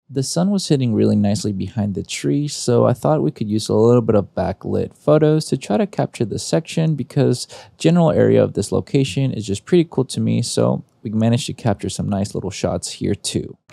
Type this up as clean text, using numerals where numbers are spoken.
The sun was sitting really nicely behind the tree, so I thought we could use a little bit of backlit photos to try to capture this section because general area of this location is just pretty cool to me, so we managed to capture some nice little shots here too.